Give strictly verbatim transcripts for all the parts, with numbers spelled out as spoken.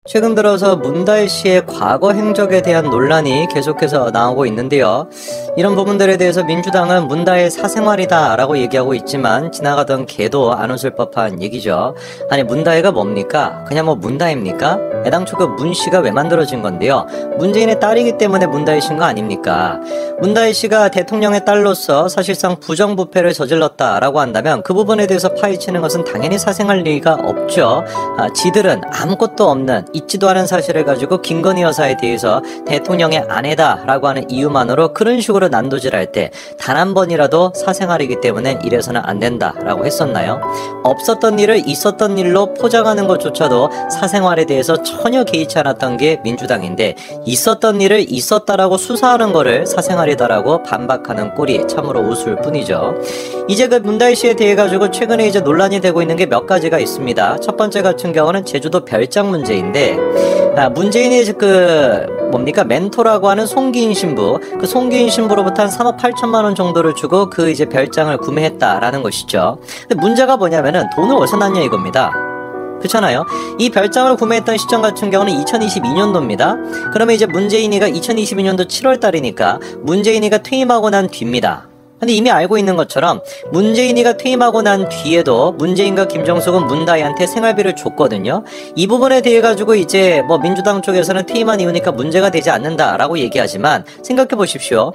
최근 들어서 문다혜 씨의 과거 행적에 대한 논란이 계속해서 나오고 있는데요. 이런 부분들에 대해서 민주당은 문다혜의 사생활이다 라고 얘기하고 있지만 지나가던 개도 안 웃을 법한 얘기죠. 아니 문다혜가 뭡니까? 그냥 뭐 문다혜입니까? 애당초 그 문 씨가 왜 만들어진 건데요. 문재인의 딸이기 때문에 문다혜 씨인 거 아닙니까? 문다혜 씨가 대통령의 딸로서 사실상 부정부패를 저질렀다라고 한다면 그 부분에 대해서 파헤치는 것은 당연히 사생활 리가 없죠. 아, 지들은 아무것도 없는 있지도 않은 사실을 가지고 김건희 여사에 대해서 대통령의 아내다라고 하는 이유만으로 그런 식으로 난도질할 때 단 한 번이라도 사생활이기 때문에 이래서는 안 된다라고 했었나요? 없었던 일을 있었던 일로 포장하는 것조차도 사생활에 대해서 전혀 개의치 않았던 게 민주당인데 있었던 일을 있었다라고 수사하는 거를 사생활이다라고 반박하는 꼴이 참으로 우스울 뿐이죠. 이제 그 문다혜 씨에 대해 가지고 최근에 이제 논란이 되고 있는 게 몇 가지가 있습니다. 첫 번째 같은 경우는 제주도 별장 문제인데 아, 문재인이 그 뭡니까 멘토라고 하는 송기인 신부 그 송기인 신부로부터 한 삼억 팔천만 원 정도를 주고 그 이제 별장을 구매했다라는 것이죠. 근데 문제가 뭐냐면은 돈을 어디서 났냐 이겁니다. 그렇잖아요. 이 별장을 구매했던 시점 같은 경우는 이천이십이 년도입니다. 그러면 이제 문재인이가 이천이십이 년도 칠월 달이니까 문재인이가 퇴임하고 난 뒤입니다. 근데 이미 알고 있는 것처럼 문재인이가 퇴임하고 난 뒤에도 문재인과 김정숙은 문다혜한테 생활비를 줬거든요. 이 부분에 대해 가지고 이제 뭐 민주당 쪽에서는 퇴임한 이유니까 문제가 되지 않는다라고 얘기하지만 생각해 보십시오.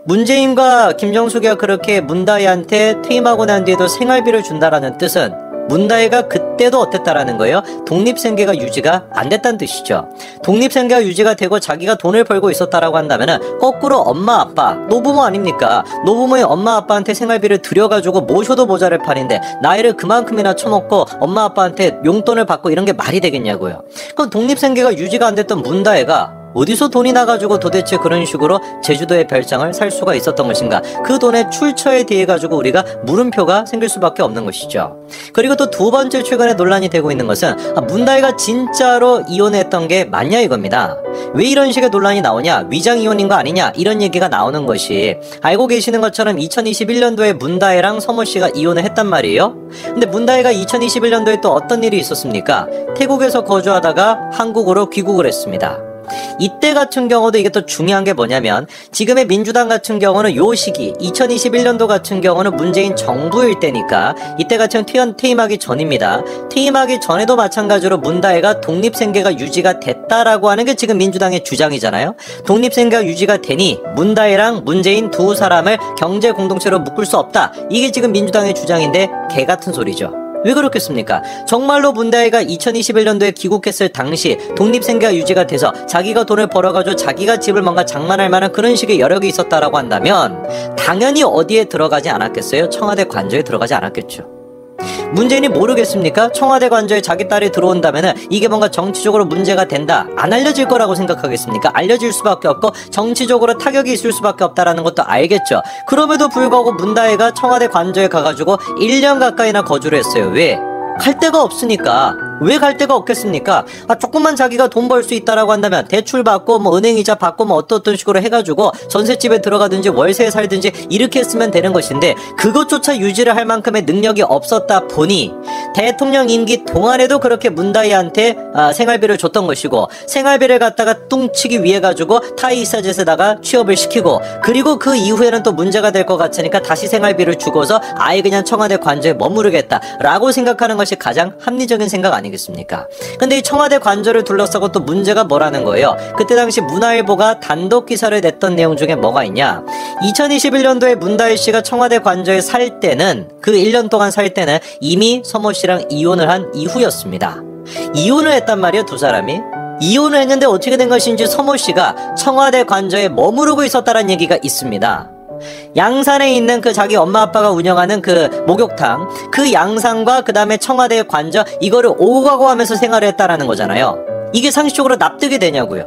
문재인과 김정숙이가 그렇게 문다혜한테 퇴임하고 난 뒤에도 생활비를 준다라는 뜻은 문다혜가 그때도 어땠다라는 거예요? 독립생계가 유지가 안 됐다는 뜻이죠. 독립생계가 유지가 되고 자기가 돈을 벌고 있었다라고 한다면은 거꾸로 엄마 아빠 노부모 아닙니까? 노부모의 엄마 아빠한테 생활비를 들여가지고 모셔도 모자랄 판인데 나이를 그만큼이나 처먹고 엄마 아빠한테 용돈을 받고 이런 게 말이 되겠냐고요. 그럼 독립생계가 유지가 안 됐던 문다혜가 어디서 돈이 나가지고 도대체 그런 식으로 제주도의 별장을 살 수가 있었던 것인가? 그 돈의 출처에 대해 가지고 우리가 물음표가 생길 수밖에 없는 것이죠. 그리고 또 두 번째 최근에 논란이 되고 있는 것은 아, 문다혜가 진짜로 이혼했던 게 맞냐 이겁니다. 왜 이런 식의 논란이 나오냐? 위장 이혼인 거 아니냐? 이런 얘기가 나오는 것이 알고 계시는 것처럼 이천이십일 년도에 문다혜랑 서모 씨가 이혼을 했단 말이에요. 근데 문다혜가 이천이십일 년도에 또 어떤 일이 있었습니까? 태국에서 거주하다가 한국으로 귀국을 했습니다. 이때 같은 경우도 이게 또 중요한 게 뭐냐면 지금의 민주당 같은 경우는 요 시기 이천이십일 년도 같은 경우는 문재인 정부일 때니까 이때 같은 퇴임, 퇴임하기 전입니다. 퇴임하기 전에도 마찬가지로 문다혜가 독립생계가 유지가 됐다라고 하는 게 지금 민주당의 주장이잖아요. 독립생계가 유지가 되니 문다혜랑 문재인 두 사람을 경제 공동체로 묶을 수 없다. 이게 지금 민주당의 주장인데 개 같은 소리죠. 왜 그렇겠습니까? 정말로 문다혜가 이천이십일 년도에 귀국했을 당시 독립생계가 유지가 돼서 자기가 돈을 벌어가지고 자기가 집을 뭔가 장만할 만한 그런 식의 여력이 있었다라고 한다면 당연히 어디에 들어가지 않았겠어요? 청와대 관저에 들어가지 않았겠죠. 문재인이 모르겠습니까? 청와대 관저에 자기 딸이 들어온다면은 이게 뭔가 정치적으로 문제가 된다. 안 알려질 거라고 생각하겠습니까? 알려질 수밖에 없고 정치적으로 타격이 있을 수밖에 없다라는 것도 알겠죠. 그럼에도 불구하고 문다혜가 청와대 관저에 가가지고 일 년 가까이나 거주를 했어요. 왜? 갈 데가 없으니까. 왜 갈 데가 없겠습니까? 아, 조금만 자기가 돈 벌 수 있다라고 한다면 대출 받고 뭐 은행이자 받고 뭐 어떤 어떤 식으로 해가지고 전셋집에 들어가든지 월세에 살든지 이렇게 했으면 되는 것인데 그것조차 유지를 할 만큼의 능력이 없었다 보니 대통령 임기 동안에도 그렇게 문다혜한테 아, 생활비를 줬던 것이고 생활비를 갖다가 뚱치기 위해 가지고 타이사젯에다가 취업을 시키고 그리고 그 이후에는 또 문제가 될 것 같으니까 다시 생활비를 주고서 아예 그냥 청와대 관저에 머무르겠다라고 생각하는 것이 가장 합리적인 생각 아니겠습니까? 습니까? 근데 이 청와대 관저를 둘러싸고 또 문제가 뭐라는 거예요? 그때 당시 문화일보가 단독 기사를 냈던 내용 중에 뭐가 있냐? 이천이십일 년도에 문다혜 씨가 청와대 관저에 살 때는 그 일 년 동안 살 때는 이미 서모 씨랑 이혼을 한 이후였습니다. 이혼을 했단 말이에요, 두 사람이. 이혼을 했는데 어떻게 된 것인지 서모 씨가 청와대 관저에 머무르고 있었다는 얘기가 있습니다. 양산에 있는 그 자기 엄마 아빠가 운영하는 그 목욕탕 그 양산과 그 다음에 청와대 관저 이거를 오고 가고 하면서 생활을 했다라는 거잖아요. 이게 상식적으로 납득이 되냐고요.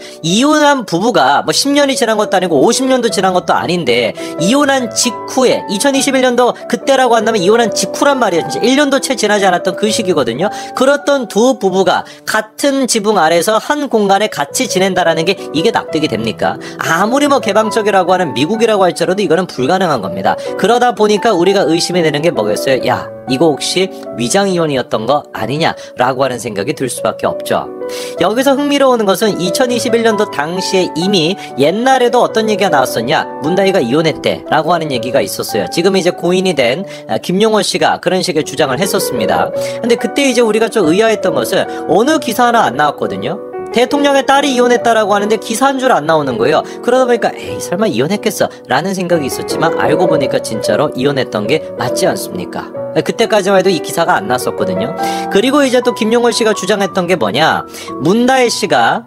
이혼한 부부가 뭐 십 년이 지난 것도 아니고 오십 년도 지난 것도 아닌데 이혼한 직후에 이천이십일 년도 그때라고 한다면 이혼한 직후란 말이에요. 진짜 일 년도 채 지나지 않았던 그 시기거든요. 그렇던 두 부부가 같은 지붕 아래서 한 공간에 같이 지낸다라는 게 이게 납득이 됩니까? 아무리 뭐 개방적이라고 하는 미국이라고 할지라도 이거는 불가능한 겁니다. 그러다 보니까 우리가 의심이 되는 게 뭐겠어요? 야, 이거 혹시 위장이혼이었던 거 아니냐라고 하는 생각이 들 수밖에 없죠. 여기서 흥미로운 것은 이천이십일 년도 당시에 이미 옛날에도 어떤 얘기가 나왔었냐, 문다희가 이혼했대 라고 하는 얘기가 있었어요. 지금 이제 고인이 된 김용호 씨가 그런 식의 주장을 했었습니다. 근데 그때 이제 우리가 좀 의아했던 것은 어느 기사 하나 안 나왔거든요. 대통령의 딸이 이혼했다라고 하는데 기사 한 줄 안 나오는 거예요. 그러다 보니까 에이 설마 이혼했겠어 라는 생각이 있었지만 알고 보니까 진짜로 이혼했던 게 맞지 않습니까? 그때까지만 해도 이 기사가 안 났었거든요. 그리고 이제 또 김용호 씨가 주장했던 게 뭐냐, 문다혜 씨가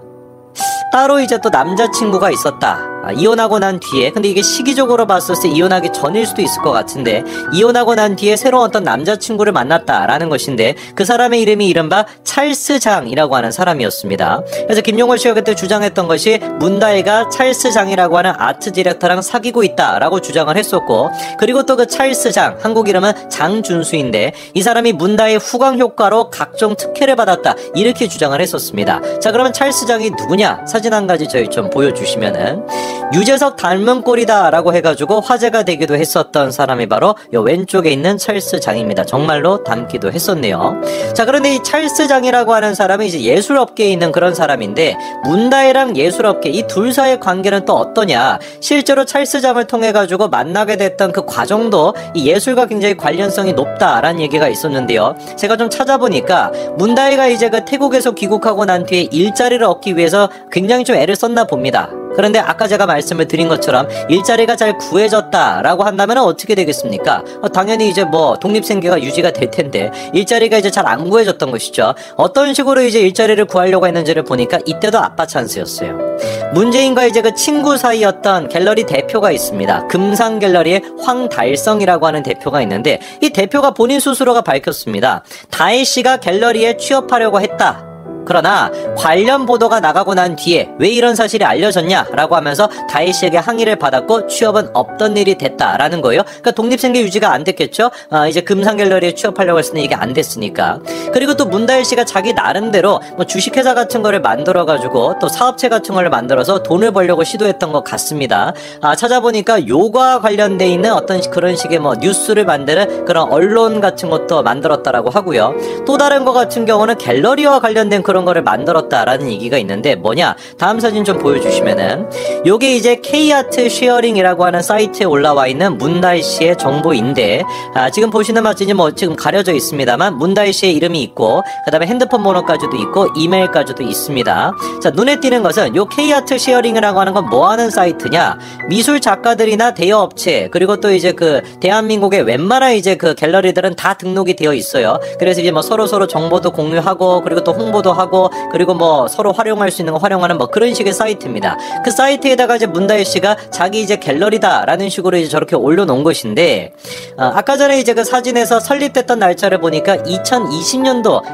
따로 이제 또 남자친구가 있었다. 아, 이혼하고 난 뒤에, 근데 이게 시기적으로 봤을 때 이혼하기 전일 수도 있을 것 같은데, 이혼하고 난 뒤에 새로운 어떤 남자친구를 만났다라는 것인데, 그 사람의 이름이 이른바 찰스 장이라고 하는 사람이었습니다. 그래서 김용호 씨가 그때 주장했던 것이 문다혜가 찰스 장이라고 하는 아트 디렉터랑 사귀고 있다라고 주장을 했었고, 그리고 또 그 찰스 장, 한국 이름은 장준수인데, 이 사람이 문다혜 후광 효과로 각종 특혜를 받았다, 이렇게 주장을 했었습니다. 자, 그러면 찰스 장이 누구냐? 사진 한 가지 저희 좀 보여주시면은, 유재석 닮은 꼴이다 라고 해가지고 화제가 되기도 했었던 사람이 바로 이 왼쪽에 있는 찰스 장입니다. 정말로 닮기도 했었네요. 자, 그런데 이 찰스 장이라고 하는 사람은 이제 예술업계에 있는 그런 사람인데, 문다혜랑 예술업계 이 둘 사이의 관계는 또 어떠냐, 실제로 찰스 장을 통해 가지고 만나게 됐던 그 과정도 이 예술과 굉장히 관련성이 높다라는 얘기가 있었는데요. 제가 좀 찾아보니까 문다혜가 이제 그 태국에서 귀국하고 난 뒤에 일자리를 얻기 위해서 굉장히 좀 애를 썼나 봅니다. 그런데 아까 제가 말씀을 드린 것처럼 일자리가 잘 구해졌다라고 한다면 어떻게 되겠습니까? 어, 당연히 이제 뭐 독립생계가 유지가 될 텐데 일자리가 이제 잘 안 구해졌던 것이죠. 어떤 식으로 이제 일자리를 구하려고 했는지를 보니까 이때도 아빠 찬스였어요. 문재인과 이제 그 친구 사이였던 갤러리 대표가 있습니다. 금상 갤러리의 황달성이라고 하는 대표가 있는데, 이 대표가 본인 스스로가 밝혔습니다. 다혜 씨가 갤러리에 취업하려고 했다. 그러나 관련 보도가 나가고 난 뒤에 왜 이런 사실이 알려졌냐라고 하면서 다혜 씨에게 항의를 받았고 취업은 없던 일이 됐다라는 거예요. 그러니까 독립생계 유지가 안 됐겠죠. 아, 이제 금상갤러리에 취업하려고 했으니 이게 안 됐으니까. 그리고 또 문다혜 씨가 자기 나름대로 뭐 주식회사 같은 거를 만들어가지고 또 사업체 같은 걸 만들어서 돈을 벌려고 시도했던 것 같습니다. 아, 찾아보니까 요가 관련돼 있는 어떤 그런 식의 뭐 뉴스를 만드는 그런 언론 같은 것도 만들었다라고 하고요. 또 다른 것 같은 경우는 갤러리와 관련된 그런 거를 만들었다라는 얘기가 있는데 뭐냐, 다음 사진 좀 보여주시면은 요게 이제 K아트 쉐어링이라고 하는 사이트에 올라와 있는 문다혜 씨의 정보인데, 아, 지금 보시는 마찬가지 뭐 지금 가려져 있습니다만 문다혜 씨의 이름이 있고 그 다음에 핸드폰 번호까지도 있고 이메일까지도 있습니다. 자, 눈에 띄는 것은 요 K아트 쉐어링이라고 하는 건 뭐 하는 사이트냐, 미술 작가들이나 대여업체 그리고 또 이제 그 대한민국의 웬만한 이제 그 갤러리들은 다 등록이 되어 있어요. 그래서 이제 뭐 서로 서로 정보도 공유하고 그리고 또 홍보도 하고 하고 그리고 뭐 서로 활용할 수 있는 거 활용하는 뭐 그런 식의 사이트입니다. 그 사이트에다가 이제 문다혜 씨가 자기 이제 갤러리다라는 식으로 이제 저렇게 올려놓은 것인데, 어, 아까 전에 이제 그 사진에서 설립됐던 날짜를 보니까 이천이십 년도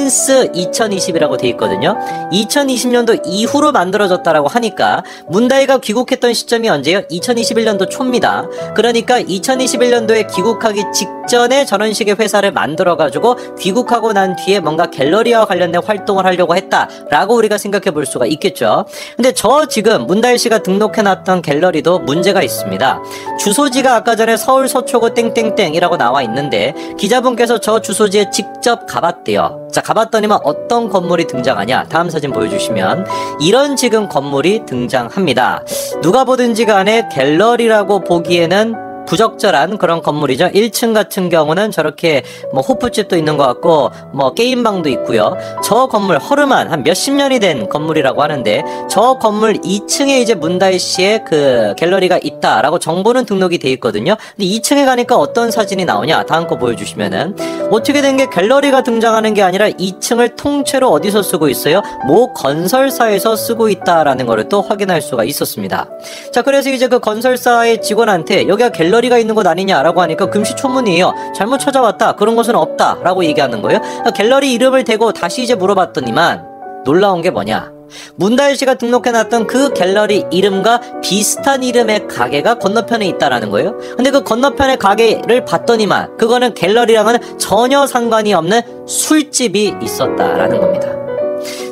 신스 이천이십이라고 돼 있거든요. 이천이십 년도 이후로 만들어졌다라고 하니까 문다혜가 귀국했던 시점이 언제예요? 이천이십일 년도 초입니다. 그러니까 이천이십일 년도에 귀국하기 직전에 저런 식의 회사를 만들어가지고 귀국하고 난 뒤에 뭔가 갤러리와 관련된 활동을 하려고 했다라고 우리가 생각해 볼 수가 있겠죠. 근데 저 지금 문다혜 씨가 등록해놨던 갤러리도 문제가 있습니다. 주소지가 아까 전에 서울 서초구 땡땡땡이라고 나와 있는데 기자분께서 저 주소지에 직접 가봤대요. 자, 가봤더니만 어떤 건물이 등장하냐, 다음 사진 보여주시면 이런 지금 건물이 등장합니다. 누가 보든지 간에 갤러리라고 보기에는 부적절한 그런 건물이죠. 일 층 같은 경우는 저렇게 뭐 호프집도 있는 것 같고 뭐 게임방도 있고요. 저 건물 허름한 한 몇십 년이 된 건물이라고 하는데 저 건물 이 층에 이제 문다혜 씨의 그 갤러리가 있다라고 정보는 등록이 돼 있거든요. 근데 이 층에 가니까 어떤 사진이 나오냐, 다음 거 보여주시면은 어떻게 된 게 갤러리가 등장하는 게 아니라 이 층을 통째로 어디서 쓰고 있어요? 모 건설사에서 쓰고 있다라는 거를 또 확인할 수가 있었습니다. 자, 그래서 이제 그 건설사의 직원한테 여기가 갤러리 갤러리가 있는 곳 아니냐라고 하니까 금시초문이에요. 잘못 찾아왔다, 그런 것은 없다 라고 얘기하는 거예요. 갤러리 이름을 대고 다시 이제 물어봤더니만 놀라운 게 뭐냐, 문다혜 씨가 등록해놨던 그 갤러리 이름과 비슷한 이름의 가게가 건너편에 있다라는 거예요. 근데 그 건너편의 가게를 봤더니만 그거는 갤러리랑은 전혀 상관이 없는 술집이 있었다라는 겁니다.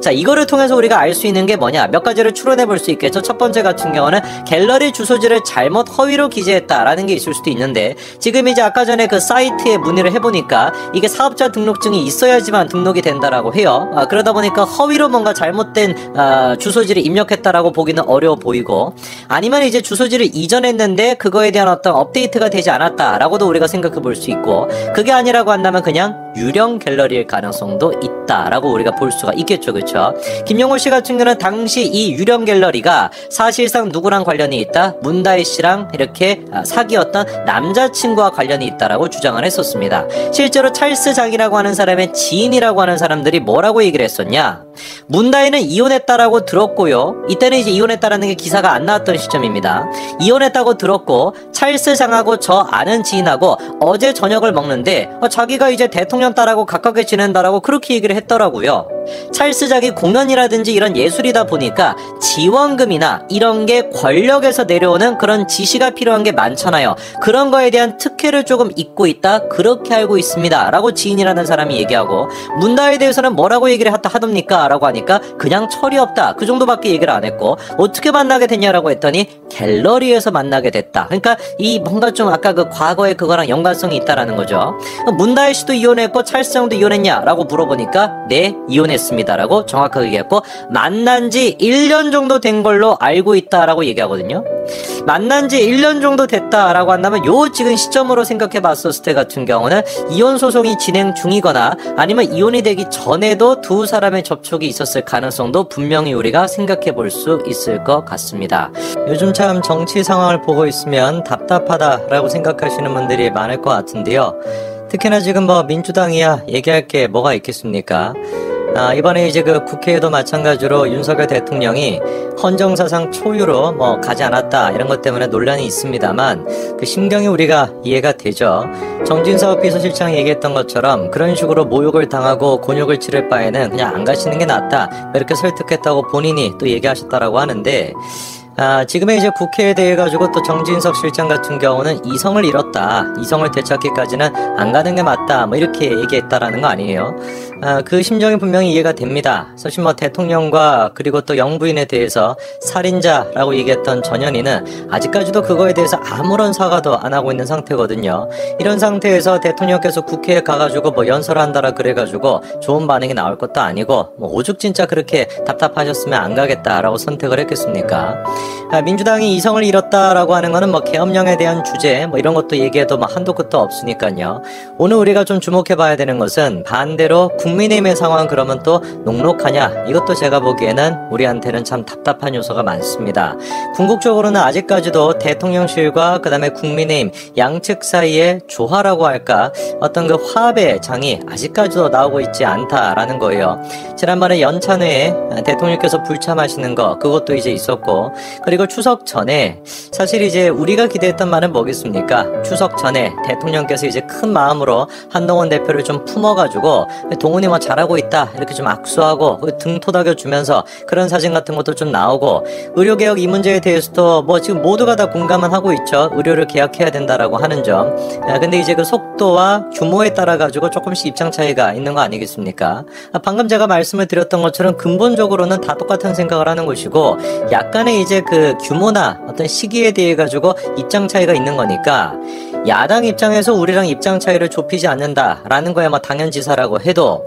자, 이거를 통해서 우리가 알 수 있는 게 뭐냐? 몇 가지를 추론해 볼 수 있겠죠. 첫 번째 같은 경우는 갤러리 주소지를 잘못 허위로 기재했다라는 게 있을 수도 있는데, 지금 이제 아까 전에 그 사이트에 문의를 해보니까 이게 사업자 등록증이 있어야지만 등록이 된다라고 해요. 아, 그러다 보니까 허위로 뭔가 잘못된 아, 주소지를 입력했다라고 보기는 어려워 보이고, 아니면 이제 주소지를 이전했는데 그거에 대한 어떤 업데이트가 되지 않았다라고도 우리가 생각해 볼 수 있고, 그게 아니라고 한다면 그냥 유령 갤러리일 가능성도 있다라고 우리가 볼 수가 있겠죠. 그렇죠? 김용호 씨 같은 경우는 당시 이 유령 갤러리가 사실상 누구랑 관련이 있다? 문다혜 씨랑 이렇게 사귀었던 남자친구와 관련이 있다라고 주장을 했었습니다. 실제로 찰스 장이라고 하는 사람의 지인이라고 하는 사람들이 뭐라고 얘기를 했었냐? 문다혜는 이혼했다라고 들었고요. 이때는 이제 이혼했다라는 게 기사가 안 나왔던 시점입니다. 이혼했다고 들었고, 찰스 장하고 저 아는 지인하고 어제 저녁을 먹는데 어, 자기가 이제 대통령 딸하고 가깝게 지낸다라고 그렇게 얘기를 했더라고요. 찰스 장이 공연이라든지 이런 예술이다 보니까 지원금이나 이런 게 권력에서 내려오는 그런 지시가 필요한 게 많잖아요. 그런 거에 대한 특혜를 조금 잊고 있다, 그렇게 알고 있습니다 라고 지인이라는 사람이 얘기하고, 문다혜에 대해서는 뭐라고 얘기를 하답니까? 라고 하니까 그냥 철이 없다, 그 정도밖에 얘기를 안 했고, 어떻게 만나게 됐냐라고 했더니 갤러리에서 만나게 됐다. 그러니까 이 뭔가 좀 아까 그 과거의 그거랑 연관성이 있다라는 거죠. 문다혜 씨도 이혼했고 찰스 장도 이혼했냐라고 물어보니까 네, 이혼했습니다라고 정확하게 얘기했고, 만난 지 일 년 정도 된 걸로 알고 있다라고 얘기하거든요. 만난 지 일 년 정도 됐다라고 한다면 요 지금 시점으로 생각해 봤었을 때 같은 경우는 이혼 소송이 진행 중이거나 아니면 이혼이 되기 전에도 두 사람의 접촉이 있었을 가능성도 분명히 우리가 생각해 볼 수 있을 것 같습니다. 요즘 참 정치 상황을 보고 있으면 답답하다라고 생각하시는 분들이 많을 것 같은데요. 특히나 지금 뭐 민주당이야 얘기할 게 뭐가 있겠습니까? 아, 이번에 이제 그 국회에도 마찬가지로 윤석열 대통령이 헌정사상 초유로 뭐 가지 않았다 이런 것 때문에 논란이 있습니다만, 그 심경이 우리가 이해가 되죠. 정진석 비서실장이 얘기했던 것처럼 그런 식으로 모욕을 당하고 곤욕을 치를 바에는 그냥 안 가시는 게 낫다, 이렇게 설득했다고 본인이 또 얘기하셨다라고 하는데, 아, 지금의 이제 국회에 대해 가지고 또 정진석 실장 같은 경우는 이성을 잃었다, 이성을 되찾기까지는 안 가는 게 맞다, 뭐 이렇게 얘기했다라는 거 아니에요. 아, 그 심정이 분명히 이해가 됩니다. 사실 뭐 대통령과 그리고 또 영부인에 대해서 살인자라고 얘기했던 전현희는 아직까지도 그거에 대해서 아무런 사과도 안 하고 있는 상태거든요. 이런 상태에서 대통령께서 국회에 가가지고 뭐 연설한다라 그래가지고 좋은 반응이 나올 것도 아니고, 뭐 오죽 진짜 그렇게 답답하셨으면 안 가겠다라고 선택을 했겠습니까? 아, 민주당이 이성을 잃었다라고 하는 거는 뭐 계엄령에 대한 주제 뭐 이런 것도 얘기해도 뭐 한도 끝도 없으니까요. 오늘 우리가 좀 주목해 봐야 되는 것은 반대로 국민의힘의 상황 그러면 또 녹록하냐, 이것도 제가 보기에는 우리한테는 참 답답한 요소가 많습니다. 궁극적으로는 아직까지도 대통령실과 그 다음에 국민의힘 양측 사이에 조화라고 할까, 어떤 그 화합의 장이 아직까지도 나오고 있지 않다라는 거예요. 지난번에 연찬회에 대통령께서 불참하시는 거, 그것도 이제 있었고, 그리고 추석 전에 사실 이제 우리가 기대했던 말은 뭐겠습니까? 추석 전에 대통령께서 이제 큰 마음으로 한동훈 대표를 좀 품어가지고 동훈이 뭐 잘하고 있다 이렇게 좀 악수하고 등 토닥여주면서 그런 사진 같은 것도 좀 나오고, 의료개혁 이 문제에 대해서도 뭐 지금 모두가 다 공감은 하고 있죠. 의료를 개혁해야 된다라고 하는 점. 아, 근데 이제 그 속도와 규모에 따라 가지고 조금씩 입장 차이가 있는 거 아니겠습니까? 아, 방금 제가 말씀을 드렸던 것처럼 근본적으로는 다 똑같은 생각을 하는 것이고, 약간의 이제 그 규모나 어떤 시기에 대해 가지고 입장 차이가 있는 거니까, 야당 입장에서 우리랑 입장 차이를 좁히지 않는다라는 거야 뭐 당연지사라고 해도,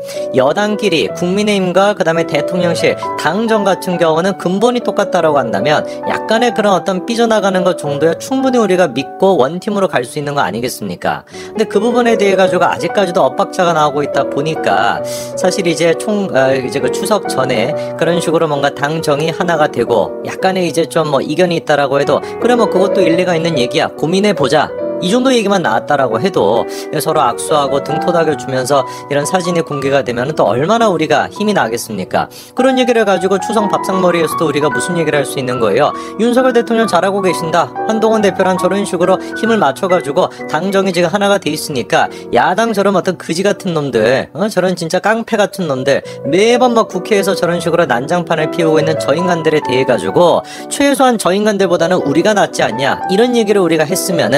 여당끼리 국민의힘과 그 다음에 대통령실 당정 같은 경우는 근본이 똑같다라고 한다면 약간의 그런 어떤 삐져나가는 것 정도야 충분히 우리가 믿고 원팀으로 갈 수 있는 거 아니겠습니까? 근데 그 부분에 대해 가지고 아직까지도 엇박자가 나오고 있다 보니까, 사실 이제 총 어, 이제 그 추석 전에 그런 식으로 뭔가 당정이 하나가 되고 약간의 이제 좀 뭐 이견이 있다라고 해도 그래 뭐 그것도 일리가 있는 얘기야, 고민해 보자, 이 정도 얘기만 나왔다라고 해도 서로 악수하고 등 토닥여주면서 이런 사진이 공개가 되면 또 얼마나 우리가 힘이 나겠습니까? 그런 얘기를 가지고 추석 밥상머리에서도 우리가 무슨 얘기를 할 수 있는 거예요? 윤석열 대통령 잘하고 계신다, 한동훈 대표랑 저런 식으로 힘을 맞춰가지고 당정이 지금 하나가 돼 있으니까 야당처럼 어떤 그지 같은 놈들, 어? 저런 진짜 깡패 같은 놈들, 매번 막 국회에서 저런 식으로 난장판을 피우고 있는 저 인간들에 대해 가지고 최소한 저 인간들보다는 우리가 낫지 않냐, 이런 얘기를 우리가 했으면은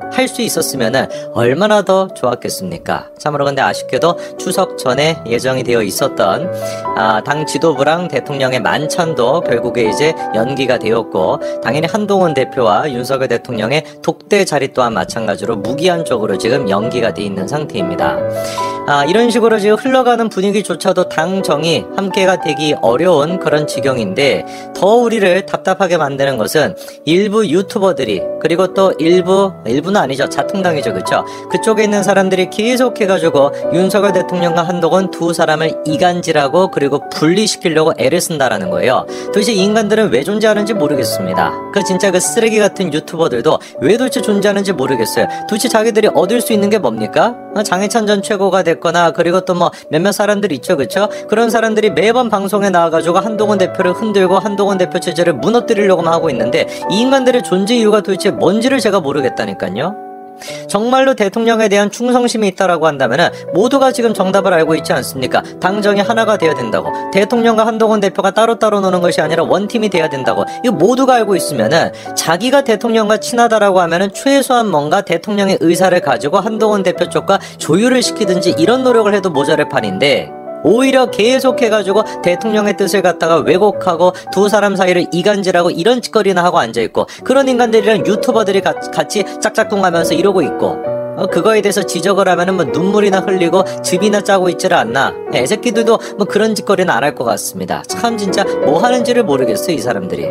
할 수 있었으면 얼마나 더 좋았겠습니까? 참으로 근데 아쉽게도 추석 전에 예정이 되어 있었던 아, 당 지도부랑 대통령의 만찬도 결국에 이제 연기가 되었고, 당연히 한동훈 대표와 윤석열 대통령의 독대 자리 또한 마찬가지로 무기한적으로 지금 연기가 돼 있는 상태입니다. 아, 이런 식으로 지금 흘러가는 분위기조차도 당정이 함께가 되기 어려운 그런 지경인데, 더 우리를 답답하게 만드는 것은 일부 유튜버들이, 그리고 또 일부, 일부는 아니죠, 자통당이죠, 그쵸? 그쪽에 있는 사람들이 계속해가지고 윤석열 대통령과 한동훈 두 사람을 이간질하고 그리고 분리시키려고 애를 쓴다라는 거예요. 도대체 이 인간들은 왜 존재하는지 모르겠습니다. 그 진짜 그 쓰레기 같은 유튜버들도 왜 도대체 존재하는지 모르겠어요. 도대체 자기들이 얻을 수 있는 게 뭡니까? 장해찬 전 최고가 됐거나, 그리고 또 뭐 몇몇 사람들 있죠, 그쵸? 그런 사람들이 매번 방송에 나와가지고 한동훈 대표를 흔들고 한동훈 대표 체제를 무너뜨리려고만 하고 있는데, 이 인간들의 존재 이유가 도대체 뭔지를 제가 모르겠다니까요. 정말로 대통령에 대한 충성심이 있다라고 한다면 모두가 지금 정답을 알고 있지 않습니까? 당정이 하나가 돼야 된다고, 대통령과 한동훈 대표가 따로따로 노는 것이 아니라 원팀이 돼야 된다고, 이거 모두가 알고 있으면은 자기가 대통령과 친하다라고 하면은 최소한 뭔가 대통령의 의사를 가지고 한동훈 대표 쪽과 조율을 시키든지 이런 노력을 해도 모자랄 판인데, 오히려 계속해가지고 대통령의 뜻을 갖다가 왜곡하고 두 사람 사이를 이간질하고 이런 짓거리나 하고 앉아있고, 그런 인간들이랑 유튜버들이 가, 같이 짝짝꿍하면서 이러고 있고, 어, 그거에 대해서 지적을 하면은 뭐 눈물이나 흘리고 즙이나 짜고 있지를 않나. 애새끼들도 뭐 그런 짓거리는 안 할 것 같습니다. 참 진짜 뭐 하는지를 모르겠어요, 이 사람들이.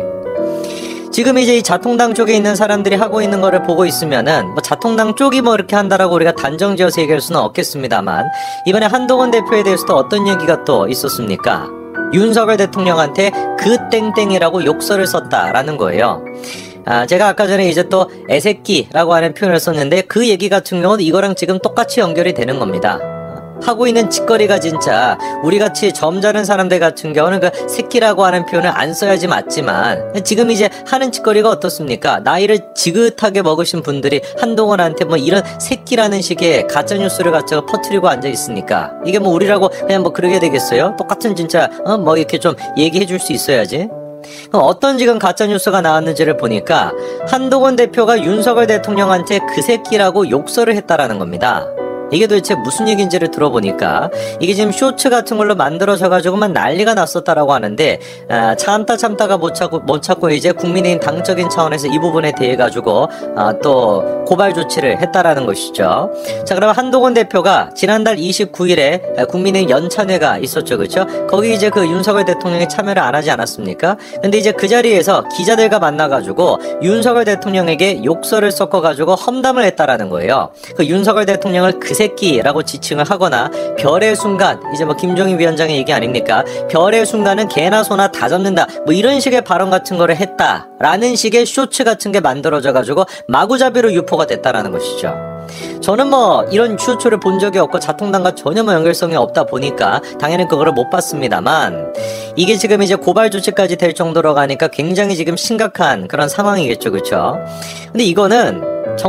지금 이제 이 자통당 쪽에 있는 사람들이 하고 있는 거를 보고 있으면은 뭐 자통당 쪽이 뭐 이렇게 한다라고 우리가 단정지어서 얘기할 수는 없겠습니다만, 이번에 한동훈 대표에 대해서도 어떤 얘기가 또 있었습니까? 윤석열 대통령한테 그 땡땡이라고 욕설을 썼다라는 거예요. 아, 제가 아까 전에 이제 또 애새끼라고 하는 표현을 썼는데, 그 얘기 같은 경우는 이거랑 지금 똑같이 연결이 되는 겁니다. 하고 있는 짓거리가 진짜 우리같이 점잖은 사람들 같은 경우는 그 새끼라고 하는 표현을 안 써야지 맞지만, 지금 이제 하는 짓거리가 어떻습니까? 나이를 지긋하게 먹으신 분들이 한동훈한테 뭐 이런 새끼라는 식의 가짜뉴스를 갖다가 퍼뜨리고 앉아있으니까 이게 뭐 우리라고 그냥 뭐 그러게 되겠어요? 똑같은 진짜 어 뭐 이렇게 좀 얘기해 줄 수 있어야지. 그럼 어떤 지금 가짜뉴스가 나왔는지를 보니까 한동훈 대표가 윤석열 대통령한테 그 새끼라고 욕설을 했다라는 겁니다. 이게 도대체 무슨 얘기인지를 들어보니까 이게 지금 쇼츠 같은 걸로 만들어져가지고만 난리가 났었다라고 하는데, 아, 참다 참다가 못 참고 못 참고 이제 국민의힘 당적인 차원에서 이 부분에 대해 가지고 아, 또 고발 조치를 했다라는 것이죠. 자, 그럼 한동훈 대표가 지난달 이십구일에 국민의힘 연찬회가 있었죠, 그렇죠? 거기 이제 그 윤석열 대통령이 참여를 안 하지 않았습니까? 근데 이제 그 자리에서 기자들과 만나가지고 윤석열 대통령에게 욕설을 섞어가지고 험담을 했다라는 거예요. 그 윤석열 대통령을 그 새끼라고 지칭을 하거나, 별의 순간, 이제 뭐 김종인 위원장의 얘기 아닙니까? 별의 순간은 개나 소나 다 잡는다, 뭐 이런 식의 발언 같은 거를 했다라는 식의 쇼츠 같은 게 만들어져 가지고 마구잡이로 유포가 됐다라는 것이죠. 저는 뭐 이런 쇼츠를 본 적이 없고 자통당과 전혀 뭐 연결성이 없다 보니까 당연히 그거를 못 봤습니다만, 이게 지금 이제 고발 조치까지 될 정도로 가니까 굉장히 지금 심각한 그런 상황이겠죠, 그렇죠? 근데 이거는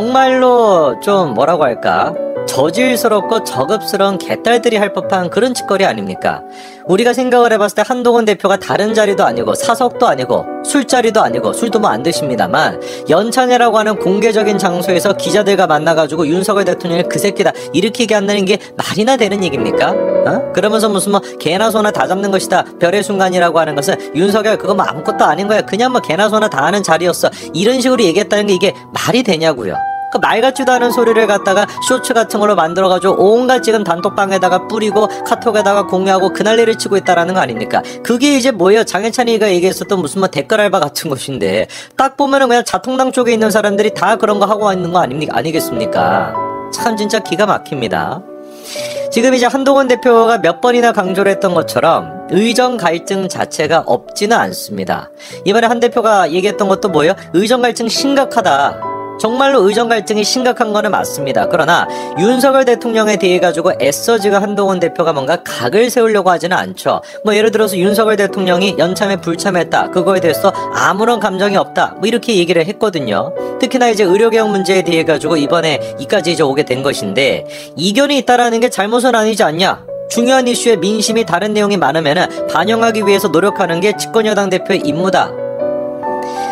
정말로 좀 뭐라고 할까? 저질스럽고 저급스러운 개딸들이 할 법한 그런 짓거리 아닙니까? 우리가 생각을 해봤을 때 한동훈 대표가 다른 자리도 아니고 사석도 아니고 술자리도 아니고, 술도 뭐 안 드십니다만, 연찬회라고 하는 공개적인 장소에서 기자들과 만나가지고 윤석열 대통령이 그 새끼다 이렇게 얘기한다는 게 말이나 되는 얘기입니까? 어? 그러면서 무슨 뭐 개나 소나 다 잡는 것이다, 별의 순간이라고 하는 것은 윤석열 그거 뭐 아무것도 아닌 거야, 그냥 뭐 개나 소나 다 하는 자리였어, 이런 식으로 얘기했다는 게 이게 말이 되냐고요. 그 말 같지도 않은 소리를 갖다가 쇼츠 같은 걸로 만들어가지고 온갖 지금 단톡방에다가 뿌리고 카톡에다가 공유하고 그 난리를 치고 있다라는 거 아닙니까? 그게 이제 뭐예요? 장해찬이가 얘기했었던 무슨 뭐 댓글 알바 같은 것인데, 딱 보면은 그냥 자통당 쪽에 있는 사람들이 다 그런 거 하고 있는 거 아닙니까? 아니겠습니까? 참 진짜 기가 막힙니다. 지금 이제 한동훈 대표가 몇 번이나 강조를 했던 것처럼 의정 갈등 자체가 없지는 않습니다. 이번에 한 대표가 얘기했던 것도 뭐예요? 의정 갈등 심각하다. 정말로 의정 갈등이 심각한 거는 맞습니다. 그러나 윤석열 대통령에 대해 가지고 애써 지금 한동훈 대표가 뭔가 각을 세우려고 하지는 않죠. 뭐 예를 들어서 윤석열 대통령이 연참에 불참했다, 그거에 대해서 아무런 감정이 없다, 뭐 이렇게 얘기를 했거든요. 특히나 이제 의료개혁 문제에 대해 가지고 이번에 이까지 이제 오게 된 것인데, 이견이 있다라는 게 잘못은 아니지 않냐? 중요한 이슈에 민심이 다른 내용이 많으면은 반영하기 위해서 노력하는 게 집권여당 대표의 임무다.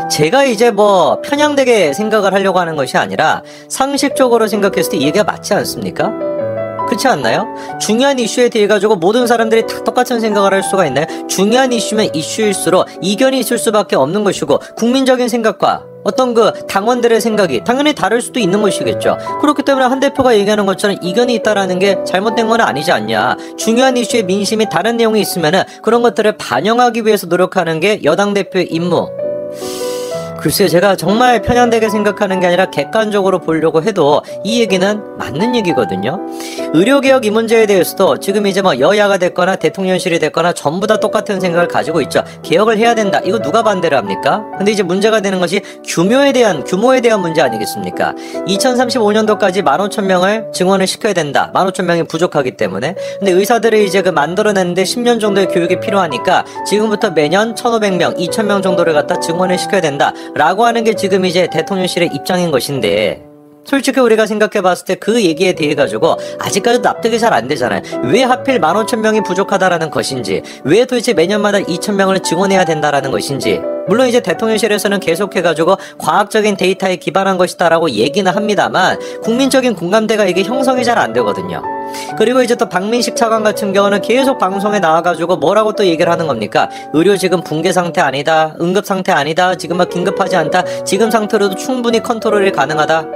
제가 이제 뭐 편향되게 생각을 하려고 하는 것이 아니라 상식적으로 생각했을 때 이 얘기가 맞지 않습니까? 그렇지 않나요? 중요한 이슈에 대해 가지고 모든 사람들이 다 똑같은 생각을 할 수가 있나요? 중요한 이슈면 이슈일수록 이견이 있을 수밖에 없는 것이고 국민적인 생각과 어떤 그 당원들의 생각이 당연히 다를 수도 있는 것이겠죠. 그렇기 때문에 한 대표가 얘기하는 것처럼 이견이 있다라는 게 잘못된 건 아니지 않냐. 중요한 이슈의 민심이 다른 내용이 있으면은 그런 것들을 반영하기 위해서 노력하는 게 여당 대표의 임무. 글쎄요, 제가 정말 편향되게 생각하는 게 아니라 객관적으로 보려고 해도 이 얘기는 맞는 얘기거든요. 의료개혁 이 문제에 대해서도 지금 이제 뭐 여야가 됐거나 대통령실이 됐거나 전부 다 똑같은 생각을 가지고 있죠. 개혁을 해야 된다. 이거 누가 반대를 합니까? 근데 이제 문제가 되는 것이 규모에 대한, 규모에 대한 문제 아니겠습니까? 이천삼십오 년도까지 만 오천 명을 증원을 시켜야 된다. 만 오천 명이 부족하기 때문에. 근데 의사들을 이제 그 만들어냈는데 십 년 정도의 교육이 필요하니까 지금부터 매년 천오백 명, 이천 명 정도를 갖다 증원을 시켜야 된다. 라고 하는 게 지금 이제 대통령실의 입장인 것인데 솔직히 우리가 생각해 봤을 때 그 얘기에 대해 가지고 아직까지도 납득이 잘 안 되잖아요. 왜 하필 만 오천 명이 부족하다라는 것인지, 왜 도대체 매년마다 이천 명을 증원해야 된다라는 것인지. 물론 이제 대통령실에서는 계속해가지고 과학적인 데이터에 기반한 것이다라고 얘기는 합니다만 국민적인 공감대가 이게 형성이 잘 안 되거든요. 그리고 이제 또 박민식 차관 같은 경우는 계속 방송에 나와가지고 뭐라고 또 얘기를 하는 겁니까? 의료 지금 붕괴 상태 아니다, 응급 상태 아니다, 지금 막 긴급하지 않다, 지금 상태로도 충분히 컨트롤이 가능하다.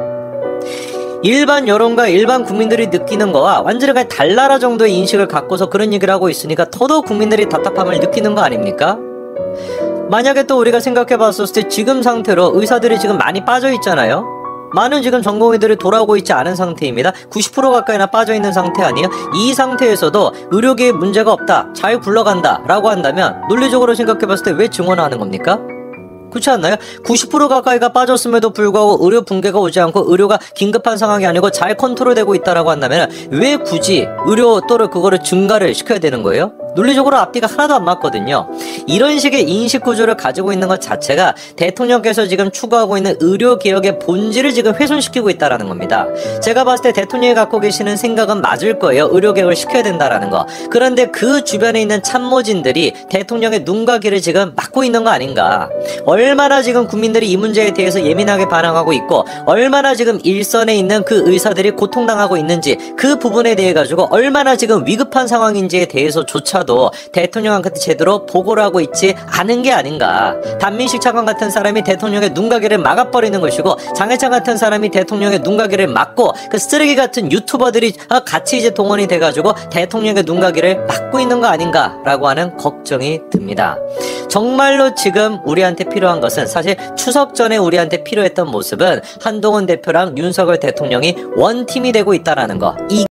일반 여론과 일반 국민들이 느끼는 거와 완전히 그냥 달나라 정도의 인식을 갖고서 그런 얘기를 하고 있으니까 더더욱 국민들이 답답함을 느끼는 거 아닙니까? 만약에 또 우리가 생각해 봤었을 때 지금 상태로 의사들이 지금 많이 빠져 있잖아요. 많은 지금 전공의들이 돌아오고 있지 않은 상태입니다. 구십 퍼센트 가까이나 빠져 있는 상태 아니에요? 이 상태에서도 의료계에 문제가 없다, 잘 굴러간다 라고 한다면 논리적으로 생각해 봤을 때 왜 증원하는 겁니까? 그렇지 않나요? 구십 퍼센트 가까이가 빠졌음에도 불구하고 의료 붕괴가 오지 않고 의료가 긴급한 상황이 아니고 잘 컨트롤되고 있다라고 한다면 왜 굳이 의료 또를 그거를 증가를 시켜야 되는 거예요? 논리적으로 앞뒤가 하나도 안 맞거든요. 이런 식의 인식 구조를 가지고 있는 것 자체가 대통령께서 지금 추구하고 있는 의료개혁의 본질을 지금 훼손시키고 있다는 겁니다. 제가 봤을 때 대통령이 갖고 계시는 생각은 맞을 거예요. 의료개혁을 시켜야 된다는 거. 그런데 그 주변에 있는 참모진들이 대통령의 눈과 귀를 지금 막고 있는 거 아닌가. 얼마나 지금 국민들이 이 문제에 대해서 예민하게 반응하고 있고 얼마나 지금 일선에 있는 그 의사들이 고통당하고 있는지 그 부분에 대해 가지고 얼마나 지금 위급한 상황인지에 대해서조차 도 대통령한테 제대로 보고를 하고 있지 않은 게 아닌가. 단민식 차관 같은 사람이 대통령의 눈과 귀를 막아버리는 것이고 장해찬 같은 사람이 대통령의 눈과 귀를 막고 그 쓰레기 같은 유튜버들이 같이 이제 동원이 돼가지고 대통령의 눈과 귀를 막고 있는 거 아닌가라고 하는 걱정이 듭니다. 정말로 지금 우리한테 필요한 것은 사실 추석 전에 우리한테 필요했던 모습은 한동훈 대표랑 윤석열 대통령이 원팀이 되고 있다는 거. 이